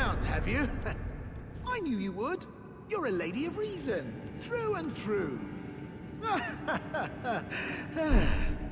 around, have you? I knew you would. You're a lady of reason, through and through.